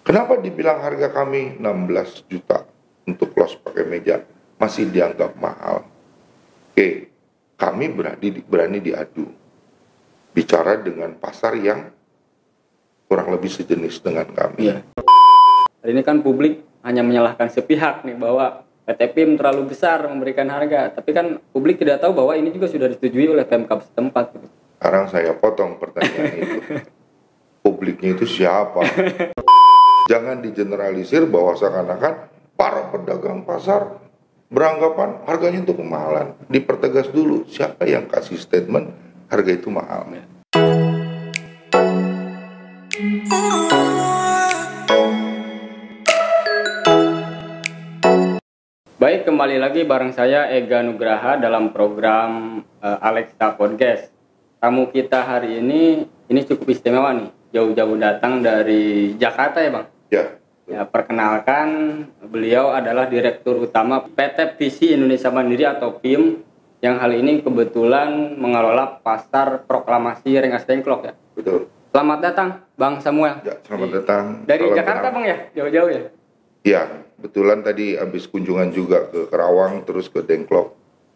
Kenapa dibilang harga kami 16 juta untuk close pakai meja masih dianggap mahal? Oke, kami berani diadu. Bicara dengan pasar yang kurang lebih sejenis dengan kami. Iya. Hari ini kan publik hanya menyalahkan sepihak nih bahwa PT PIM terlalu besar memberikan harga, tapi kan publik tidak tahu bahwa ini juga sudah disetujui oleh Pemkab setempat. Sekarang saya potong pertanyaan itu. Publiknya itu siapa? Jangan digeneralisir bahwa seakan-akan para pedagang pasar beranggapan harganya itu kemahalan. Dipertegas dulu siapa yang kasih statement harga itu mahal. Baik, kembali lagi bareng saya Ega Nugraha dalam program Alexa Podcast. Tamu kita hari ini cukup istimewa nih, jauh-jauh datang dari Jakarta ya Bang? Ya, perkenalkan beliau adalah Direktur Utama PT Visi Indonesia Mandiri atau PIM yang hal ini kebetulan mengelola pasar proklamasi Rengas Dengklok ya. Betul. Selamat datang Bang Samuel. Ya, selamat datang. Dari Salam Jakarta kenal. Bang ya, jauh-jauh ya? Ya, kebetulan tadi habis kunjungan juga ke Karawang terus ke Dengklok.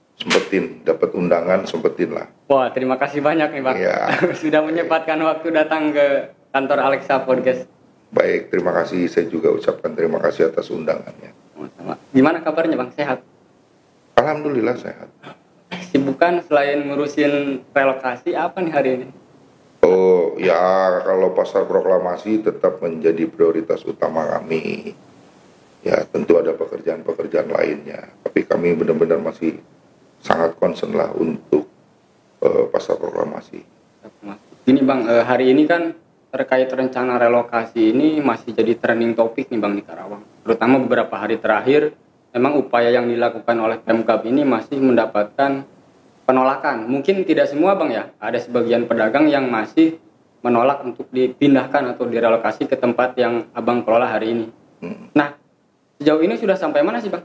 Dapat undangan sempetin lah. Wah, terima kasih banyak nih Bang. Ya. Sudah menyempatkan waktu datang ke kantor Alexa Podcast. Baik, terima kasih. Saya juga ucapkan terima kasih atas undangannya. Sama-sama. Gimana kabarnya Bang? Sehat? Alhamdulillah sehat. Sibukan selain ngurusin relokasi apa nih hari ini? Oh ya, kalau pasar proklamasi tetap menjadi prioritas utama kami. Ya tentu ada pekerjaan-pekerjaan lainnya, tapi kami benar-benar masih sangat concern lah untuk pasar proklamasi. Gini Bang, hari ini kan terkait rencana relokasi ini masih jadi trending topik nih Bang di Karawang. Terutama beberapa hari terakhir, memang upaya yang dilakukan oleh Pemkab ini masih mendapatkan penolakan. Mungkin tidak semua Bang ya, ada sebagian pedagang yang masih menolak untuk dipindahkan atau direlokasi ke tempat yang Abang kelola hari ini. Nah, sejauh ini sudah sampai mana sih Bang?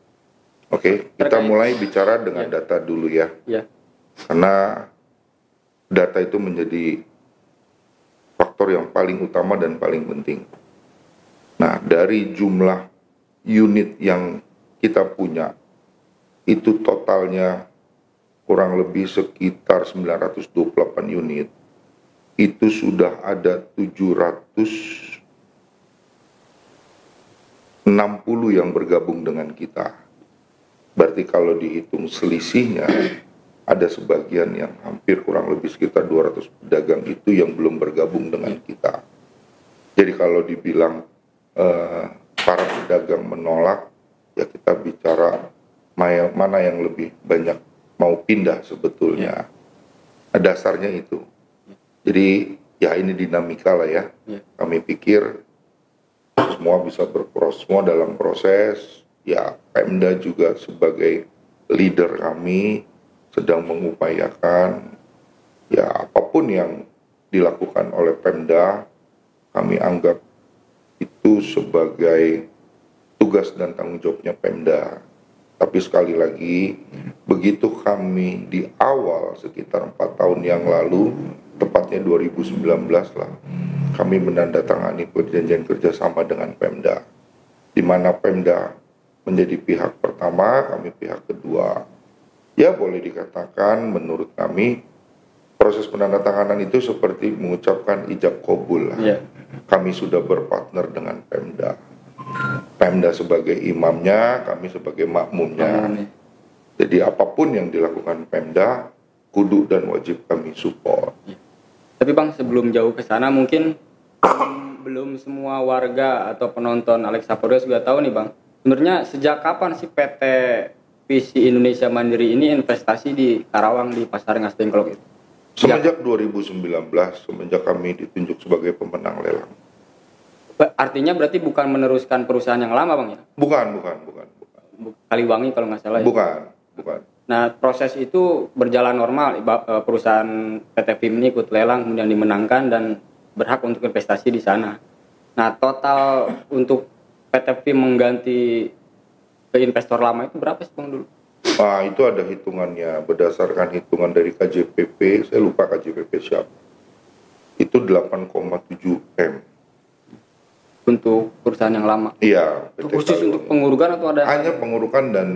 Oke, kita mulai bicara dengan data dulu ya. Iya. Karena data itu menjadi faktor yang paling utama dan paling penting. Nah, dari jumlah unit yang kita punya, itu totalnya kurang lebih sekitar 928 unit. Itu sudah ada 760 yang bergabung dengan kita. Berarti kalau dihitung selisihnya, ada sebagian yang hampir kurang lebih sekitar 200 pedagang itu yang belum bergabung dengan kita. Jadi kalau dibilang para pedagang menolak, ya kita bicara mana yang lebih banyak mau pindah sebetulnya. Dasarnya itu. Jadi ya ini dinamika lah ya. Kami pikir semua bisa semua dalam proses. Ya Pemda juga sebagai leader kami sedang mengupayakan ya apapun yang dilakukan oleh Pemda, kami anggap itu sebagai tugas dan tanggung jawabnya Pemda. Tapi sekali lagi, begitu kami di awal sekitar 4 tahun yang lalu, tepatnya 2019 lah, kami menandatangani perjanjian kerjasama dengan Pemda, di mana Pemda menjadi pihak pertama, kami pihak kedua. Ya boleh dikatakan menurut kami proses penandatanganan itu seperti mengucapkan ijab kabul lah. Kami sudah berpartner dengan Pemda. Pemda sebagai imamnya, kami sebagai makmumnya. Jadi apapun yang dilakukan Pemda, kudu dan wajib kami support. Tapi Bang, sebelum jauh ke sana mungkin belum semua warga atau penonton Alexa Podcast juga tahu nih Bang. Sebenarnya sejak kapan sih PT Visi Indonesia Mandiri ini investasi di Karawang di Pasar Rengas Dengklok itu? Semenjak 2019, semenjak kami ditunjuk sebagai pemenang lelang. Artinya berarti bukan meneruskan perusahaan yang lama Bang ya? Bukan. Kaliwangi kalau nggak salah ya? Bukan. Nah proses itu berjalan normal, perusahaan PT PIM ini ikut lelang kemudian dimenangkan dan berhak untuk investasi di sana. Nah total untuk PT PIM mengganti ke investor lama itu berapa sih Bang dulu? Nah itu ada hitungannya, berdasarkan hitungan dari KJPP, saya lupa KJPP siapa. Itu 8,7 M. untuk perusahaan yang lama. Iya, Itu khusus untuk pengurukan atau ada? hanya pengurukan dan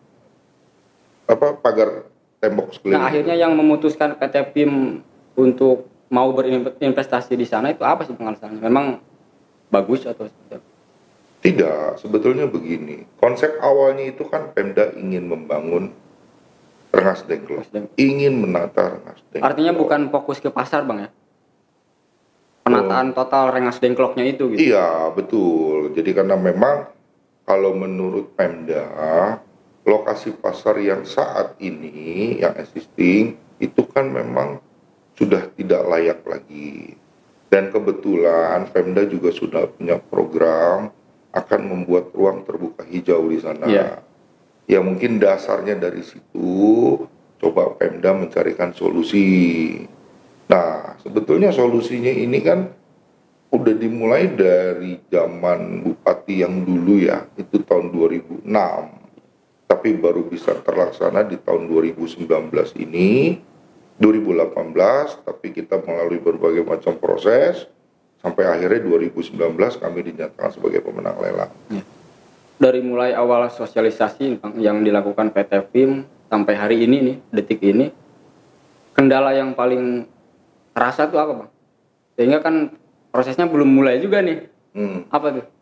pagar tembok sekeliling. Nah, akhirnya yang memutuskan PT PIM untuk mau berinvestasi di sana itu apa sih alasannya? Memang bagus atau seperti apa? Tidak, sebetulnya begini. Konsep awalnya itu kan Pemda ingin membangun Rengas Dengklok, ingin menata Rengas Dengklok. Artinya bukan fokus ke pasar, Bang, ya? Penataan total Rengas Dengkloknya itu gitu. Iya, betul. Jadi karena memang kalau menurut Pemda, lokasi pasar yang saat ini yang existing itu kan memang sudah tidak layak lagi. Dan kebetulan Pemda juga sudah punya program akan membuat ruang terbuka hijau di sana. Yeah. Ya mungkin dasarnya dari situ coba Pemda mencarikan solusi. Nah, sebetulnya solusinya ini kan udah dimulai dari zaman Bupati yang dulu ya, itu tahun 2006. Tapi baru bisa terlaksana di tahun 2019 ini, 2018, tapi kita melalui berbagai macam proses, sampai akhirnya 2019 kami dinyatakan sebagai pemenang lelang. Ya. Dari mulai awal sosialisasi yang dilakukan PT PIM sampai hari ini nih, detik ini, kendala yang paling terasa tuh apa, Bang? Sehingga kan prosesnya belum mulai juga nih. Apa tuh?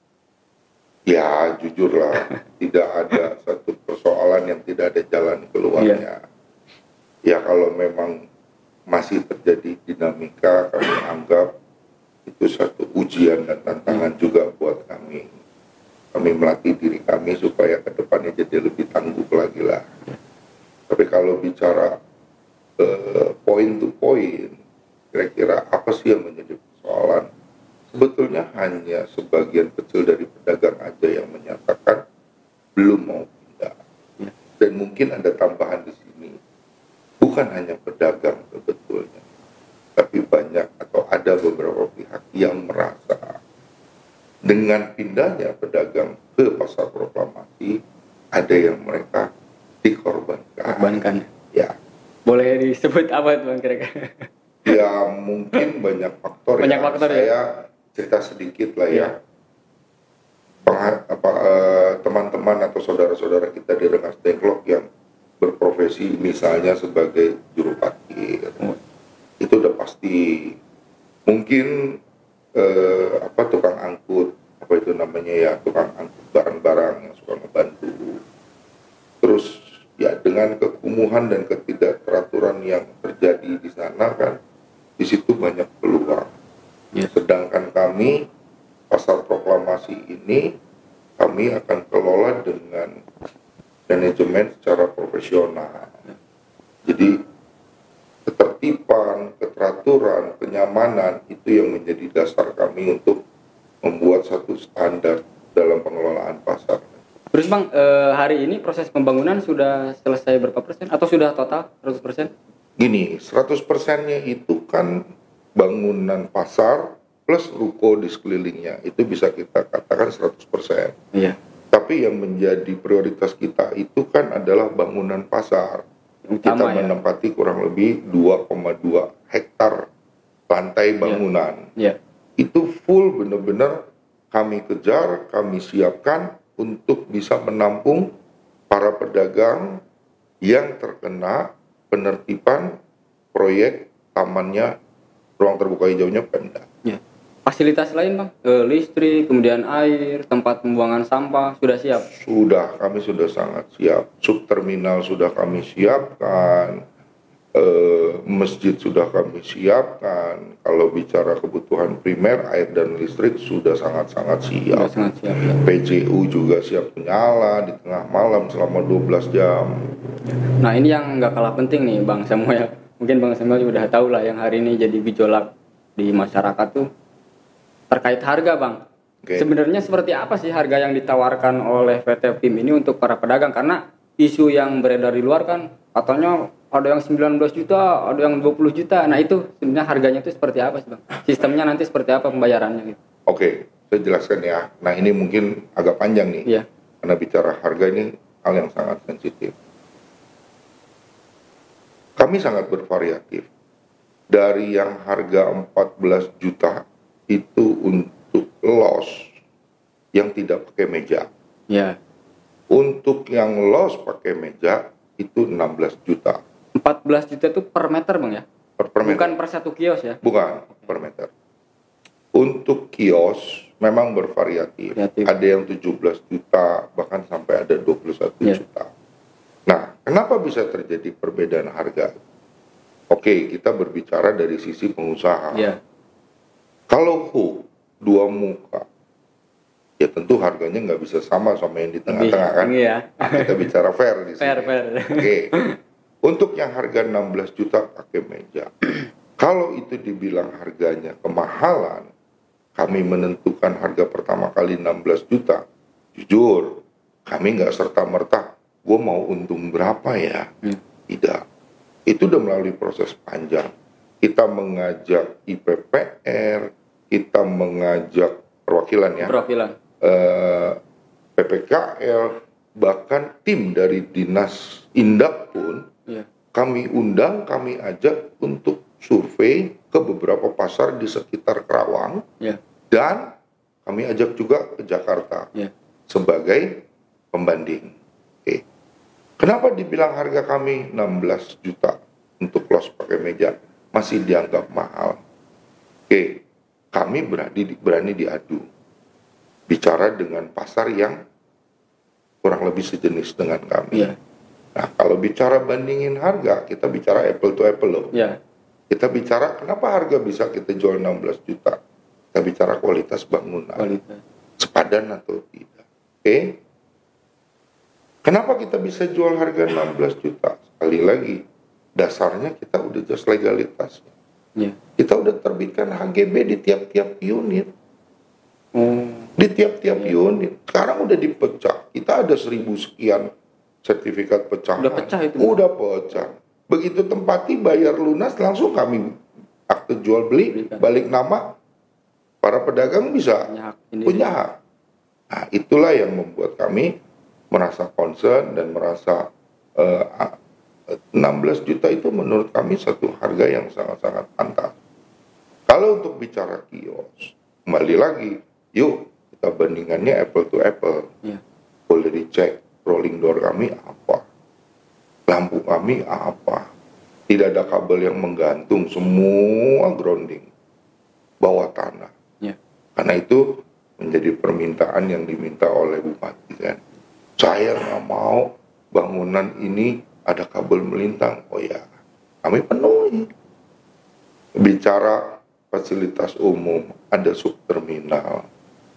Ya jujurlah, tidak ada satu persoalan yang tidak ada jalan keluarnya. Ya kalau memang masih terjadi dinamika, kami anggap itu satu ujian dan tantangan juga buat kami. Kami melatih diri kami supaya ke depannya jadi lebih tangguh lagi lah. Tapi kalau bicara point to point, kira-kira apa sih yang menjadi persoalan? Sebetulnya hanya sebagian kecil dari pedagang aja yang menyatakan belum mau pindah. Dan mungkin ada tambahan di sini. Bukan hanya pedagang sebetulnya, tapi banyak atau ada beberapa pihak yang merasa dengan pindahnya pedagang ke pasar proklamasi ada yang mereka dikorbankan. Ya. Boleh disebut apa itu, Bang, kira-kira? Ya mungkin banyak faktor. Banyak faktor saya ya? Cerita sedikit lah ya. Teman-teman atau saudara-saudara kita di Rengas Dengklok yang berprofesi misalnya sebagai juru parkir, itu udah pasti. Mungkin tukang angkut, apa itu namanya ya, tukang angkut barang-barang yang suka ngebantu. Terus ya dengan kekumuhan dan ketidakteraturan yang terjadi di sana kan, di situ banyak peluang. Sedangkan kami pasar proklamasi ini kami akan kelola dengan manajemen secara profesional. Jadi ketertiban, keteraturan, kenyamanan itu yang menjadi dasar kami untuk membuat satu standar dalam pengelolaan pasar. Terus, Bang, hari ini proses pembangunan sudah selesai berapa persen atau sudah total 100%? Gini, 100%-nya itu kan bangunan pasar plus ruko di sekelilingnya, itu bisa kita katakan 100%. Iya. Tapi yang menjadi prioritas kita itu kan adalah bangunan pasar. Kita menempati kurang lebih 2,2 hektar lantai bangunan. Iya. Itu full benar-benar kami kejar, kami siapkan untuk bisa menampung para pedagang yang terkena penertiban proyek tamannya ruang terbuka hijaunya Pemda. Ya. Fasilitas lain, Bang, listrik, kemudian air, tempat pembuangan sampah sudah siap? Sudah, kami sudah sangat siap. Subterminal sudah kami siapkan, masjid sudah kami siapkan. Kalau bicara kebutuhan primer, air dan listrik sudah sangat-sangat siap. Sudah sangat siap, ya. PJU juga siap menyala di tengah malam selama 12 jam. Nah, ini yang nggak kalah penting nih, Bang Samuel. Mungkin Bang Samuel udah tahu lah yang hari ini jadi gejolak di masyarakat tuh terkait harga, Bang. Okay. Sebenarnya seperti apa sih harga yang ditawarkan oleh PT PIM ini untuk para pedagang? Karena isu yang beredar di luar kan katanya ada yang 19 juta, ada yang 20 juta. Nah, itu sebenarnya harganya itu seperti apa sih, Bang? Sistemnya nanti seperti apa pembayarannya gitu? Oke, saya jelaskan ya. Nah, ini mungkin agak panjang nih. Iya. Karena bicara harga ini hal yang sangat sensitif. Kami sangat bervariatif. Dari yang harga 14 juta itu untuk los yang tidak pakai meja. Ya. Untuk yang los pakai meja itu 16 juta. 14 juta itu per meter bang ya? Per meter. Bukan per satu kios ya? Bukan, per meter. Untuk kios memang bervariatif. Variatif. Ada yang 17 juta, bahkan sampai ada 21 juta. Nah, kenapa bisa terjadi perbedaan harga? Oke, kita berbicara dari sisi pengusaha. Ya. Kalau hook, dua muka, ya tentu harganya nggak bisa sama yang di tengah-tengah kan? Ya. Nah, kita bicara fair di sini. Fair. Oke. Untuk yang harga 16 juta pakai meja, kalau itu dibilang harganya kemahalan, kami menentukan harga pertama kali 16 juta, jujur, kami nggak serta-merta, gue mau untung berapa ya? Tidak. Itu udah melalui proses panjang. Kita mengajak IPPR, kita mengajak perwakilan ya, PPKL, bahkan tim dari Dinas Indak pun, kami undang, kami ajak untuk survei ke beberapa pasar di sekitar Kerawang, dan kami ajak juga ke Jakarta sebagai pembanding. Oke. Kenapa dibilang harga kami 16 juta untuk los pakai meja masih dianggap mahal? Oke, kami berani diadu, bicara dengan pasar yang kurang lebih sejenis dengan kami. Nah, kalau bicara bandingin harga, kita bicara apple to apple loh. Kita bicara kenapa harga bisa kita jual 16 juta. Kita bicara kualitas bangunan. Sepadan atau tidak. Oke. Kenapa kita bisa jual harga 16 juta? Sekali lagi, dasarnya kita udah jelas legalitasnya. Kita udah terbitkan HGB di tiap-tiap unit. Di tiap-tiap unit. Sekarang udah dipecah. Kita ada 1000 sekian sertifikat pecahan. Udah pecah itu? Udah pecah. Begitu tempati bayar lunas, langsung kami akte jual beli, balik nama, para pedagang bisa punya hak. Nah, itulah yang membuat kami merasa concern dan merasa 16 juta itu menurut kami satu harga yang sangat-sangat pantas. Kalau untuk bicara kios, kembali lagi, yuk kita bandingannya apple to apple. Boleh dicek rolling door kami apa, lampu kami apa, tidak ada kabel yang menggantung, semua grounding bawah tanah. Karena itu menjadi permintaan yang diminta oleh bupati kan. Saya nggak mau bangunan ini ada kabel melintang. Oh ya, kami penuhi. Bicara fasilitas umum, ada subterminal,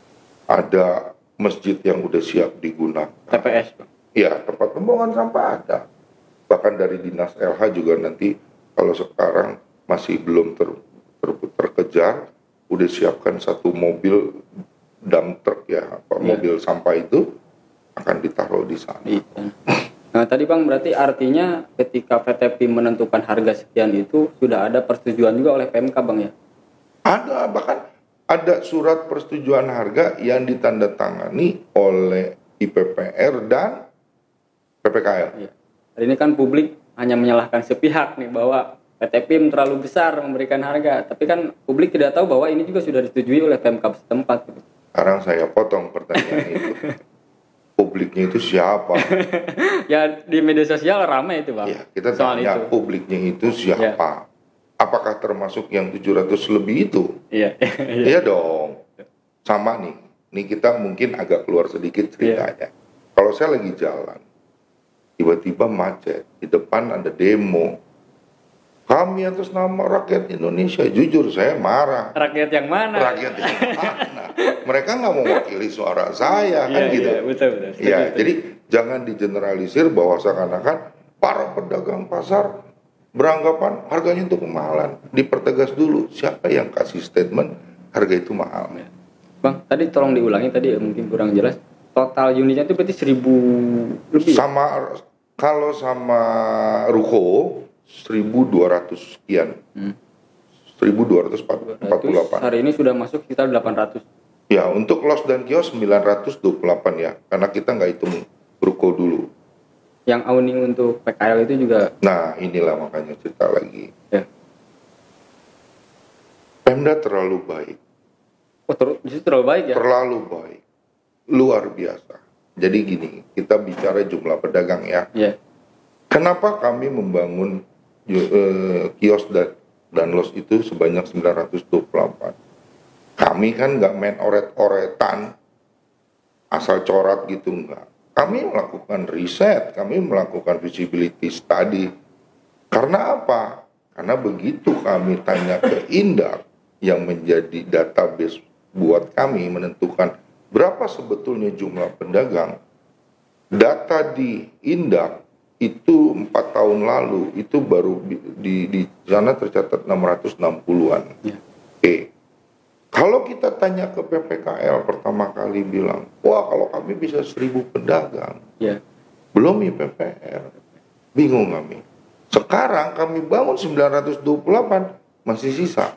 ada masjid yang udah siap digunakan. TPS, Pak. Ya, tempat pembuangan sampah ada. Bahkan dari Dinas LH juga nanti, kalau sekarang masih belum terkejar, udah siapkan satu mobil dump truck ya, mobil sampah itu akan ditaruh di sana. Nah, tadi Bang, berarti artinya ketika PTP menentukan harga sekian itu sudah ada persetujuan juga oleh PMK, Bang ya? Ada, bahkan ada surat persetujuan harga yang ditandatangani oleh IPPR dan PPKL. Hari ini kan publik hanya menyalahkan sepihak nih bahwa PT PIM terlalu besar memberikan harga, tapi kan publik tidak tahu bahwa ini juga sudah disetujui oleh Pemkab setempat. Sekarang saya potong pertanyaan itu. Publiknya itu siapa? Ya di media sosial ramai itu, Bang. Ya, kita soal tanya itu. Publiknya itu siapa? Apakah termasuk yang 700 lebih itu? Iya dong. Sama nih. Nih kita mungkin agak keluar sedikit ceritanya. Kalau saya lagi jalan, tiba-tiba macet, di depan ada demo. Kami atas nama rakyat Indonesia, jujur saya marah. Rakyat yang mana? Rakyat yang mana? Mereka nggak mewakili suara saya, kan gitu. Betul. Ya, jadi jangan digeneralisir bahwa seakan-akan para pedagang pasar beranggapan harganya itu kemahalan. Dipertegas dulu siapa yang kasih statement harga itu mahal. Bang, tadi tolong diulangi tadi mungkin kurang jelas. Total unitnya itu berarti 1000 lebih. Sama kalau sama ruko 1.200 sekian. 1.248. Hari ini sudah masuk sekitar 800. Ya, untuk los dan kios 928 ya. Karena kita nggak hitung ruko dulu. Yang owning untuk PKL itu juga. Nah, inilah makanya cerita lagi. Pemda terlalu baik. Oh, justru terlalu baik ya? Terlalu baik, luar biasa. Jadi gini, kita bicara jumlah pedagang ya. Iya. Kenapa kami membangun kios dan los itu sebanyak 924? Kami kan nggak main oret-oretan, asal coret gitu enggak. Kami melakukan riset, kami melakukan visibility study. Karena apa? Karena begitu kami tanya ke Indak yang menjadi database buat kami menentukan berapa sebetulnya jumlah pedagang. Data di Indak itu 4 tahun lalu itu baru di sana tercatat 660-an. Ya. Kalau kita tanya ke PPKL pertama kali bilang, wah kalau kami bisa 1000 pedagang, Ya. belum IPPR, bingung kami. Sekarang kami bangun 928, masih sisa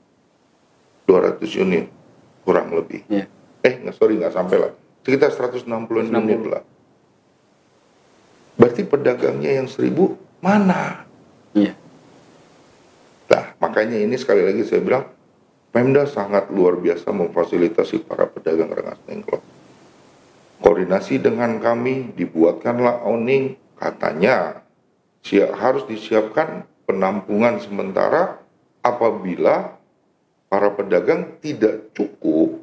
200 unit kurang lebih. Ya. Nggak sampai lah, sekitar 160 unit lah. Berarti pedagangnya yang 1000 mana? Iya. Nah, makanya ini sekali lagi saya bilang, Pemda sangat luar biasa memfasilitasi para pedagang Rengas Dengklok. Koordinasi dengan kami, dibuatkanlah owning, katanya harus disiapkan penampungan sementara apabila para pedagang tidak cukup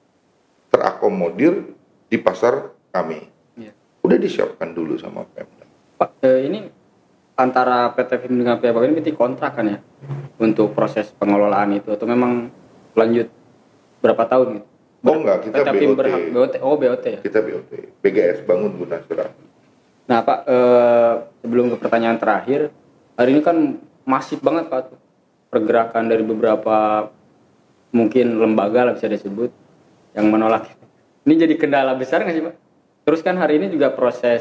terakomodir di pasar kami. Ya. Udah disiapkan dulu sama Pemda. Pak, ini antara PT PIM dengan pihak ini berarti kontrak kan ya untuk proses pengelolaan itu, atau memang lanjut berapa tahun gitu? Oh enggak, kita PT PIM BOT. BOT. Oh, BOT ya. Kita BOT, BGS Bangun Guna Serah. Nah Pak, sebelum ke pertanyaan terakhir, hari ini kan masif banget Pak tuh pergerakan dari beberapa mungkin lembaga lah bisa disebut yang menolak. Ini jadi kendala besar nggak sih Pak? Terus kan hari ini juga proses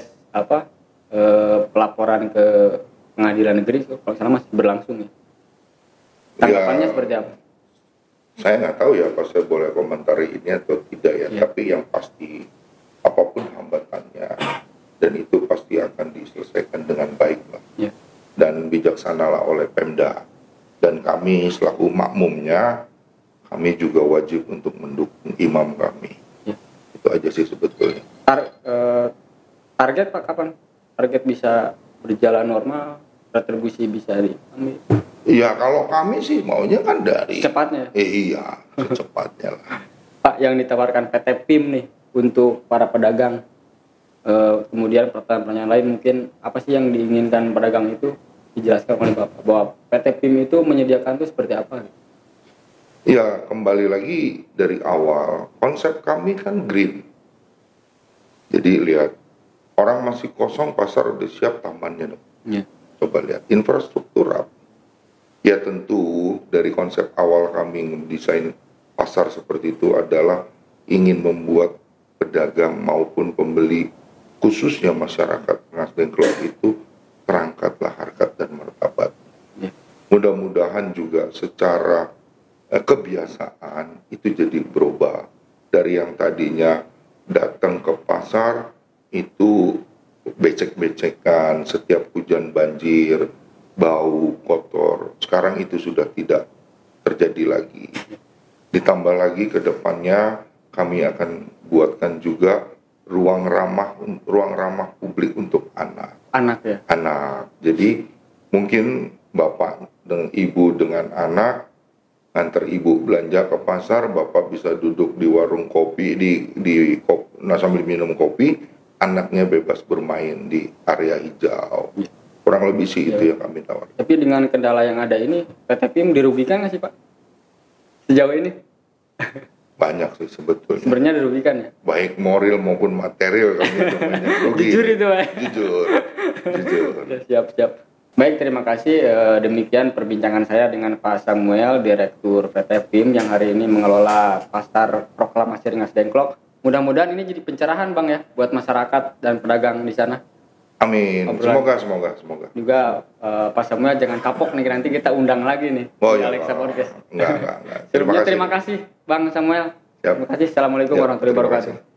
pelaporan ke pengadilan negeri kalau salah masih berlangsung ya. Tanggapannya seperti apa? Saya nggak tahu ya apa saya boleh komentari ini atau tidak ya. Tapi yang pasti apapun hambatannya dan itu pasti akan diselesaikan dengan baik lah. Ya. Dan bijaksanalah oleh Pemda. Dan kami selaku makmumnya, kami juga wajib untuk mendukung imam kami. Ya. Itu aja sih sebetulnya. Target Pak kapan? Target bisa berjalan normal, retribusi bisa diambil? Ya kalau kami sih maunya kan dari Secepatnya. Iya, secepatnya lah. Pak, yang ditawarkan PT PIM nih untuk para pedagang, kemudian pertanyaan lain mungkin apa sih yang diinginkan pedagang itu dijelaskan oleh Bapak bahwa PT PIM itu menyediakan itu seperti apa? Ya kembali lagi dari awal konsep kami kan green. Jadi lihat orang masih kosong, pasar udah siap tamannya dong. Ya. Coba lihat infrastruktur apa. Ya tentu dari konsep awal kami mendesain pasar seperti itu adalah ingin membuat pedagang maupun pembeli khususnya masyarakat Rengas Dengklok itu terangkatlah harkat dan martabat. Ya. Mudah-mudahan juga secara kebiasaan itu jadi berubah dari yang tadinya datang ke pasar itu becek-becekan setiap hujan banjir, bau kotor. Sekarang itu sudah tidak terjadi lagi. Ditambah lagi ke depannya kami akan buatkan juga ruang ramah publik untuk anak. Anak ya. Anak. Jadi mungkin bapak dan ibu dengan anak antar ibu belanja ke pasar, bapak bisa duduk di warung kopi sambil minum kopi, anaknya bebas bermain di area hijau. Ya. Kurang lebih sih itu yang kami tawarkan. Tapi dengan kendala yang ada ini, PT PIM dirugikan nggak sih Pak? Sejauh ini? Banyak sih sebetulnya. Sebenarnya dirugikan ya? Baik moral maupun material kami itu banyak rugi. Jujur itu Pak? Jujur. Siap. Baik, terima kasih. Demikian perbincangan saya dengan Pak Samuel, Direktur PT PIM yang hari ini mengelola Pasar Proklamasi Rengas Dengklok. Mudah-mudahan ini jadi pencerahan Bang ya buat masyarakat dan pedagang di sana. Amin. Obrolan. Semoga. Juga Pak Samuel jangan kapok nih, nanti kita undang lagi nih. Oh iya. Alexa Podcast. Enggak. Terima kasih Bang Samuel. Siap. Terima kasih. Assalamualaikum warahmatullahi wabarakatuh.